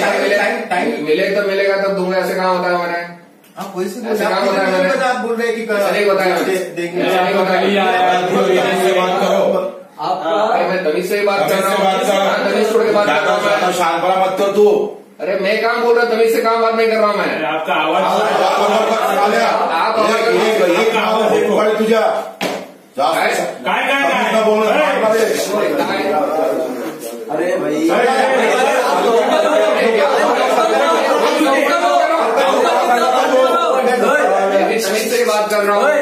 तो मिलेगा तब दूंगा, ऐसे कहाँ बताया मैंने? कोई से कहाँ बताया मैंने? आप बोल रहे हैं कि नहीं बताया, नहीं बताया। आपका मैं तमीज से ही बात कर रहा हूँ, तमीज छोड़ के बात कर रहा हूँ। शानपरा मत कर तू। अरे मैं काम बोल रहा हूँ, तमीज से काम बात नहीं कर रहा हूँ मैं। आपका आवाज तुझ्या काय बोल अरे भाई तमीज से बात कर रहा हूँ।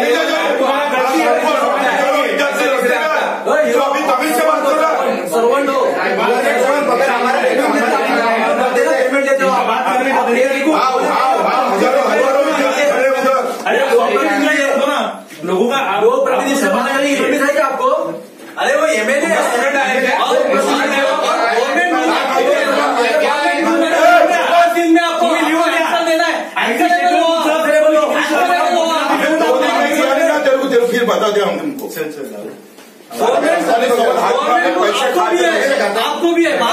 सर्वंट हो, अगर हमारा पेमेंट देते हो लोगों का दो प्रतिनिधि सभा है आपको। अरे वो एमएलए दिन में आपको देना है, तेरे फिर बता दे हम तुमको। आपको भी है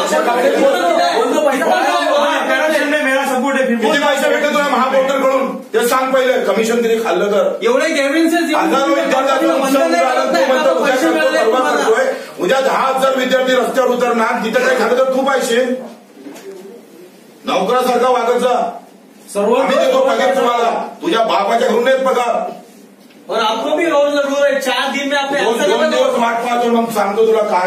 मेरा सपोर्ट है। किती पैसे भेटले तुला महापौरकडून ते सांग पहिले, कमिशन किती खाल्लं तर? एवढे ग्रॅव्हन्सेस उद्या 10,000 विद्यार्थी रस्त्यावर उतरणार, तिथे काही खाल्लं तर तू पाहिजे नोकरासारखा वागायचा. सर्व आम्ही देतो पगार तुम्हाला, तुझ्या बापाच्या घरून नाहीत पगार. और आपको भी रोज जरूर है, 4 दिन में आपने दोन दिवस वाट पाहतो, मग सांगतो तुला काय